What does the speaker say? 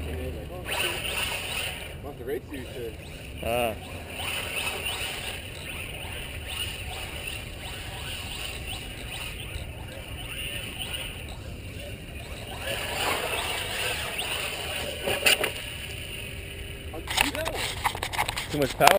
And they was like, oh, must have raced you, shit. How'd you do that one? Too much power.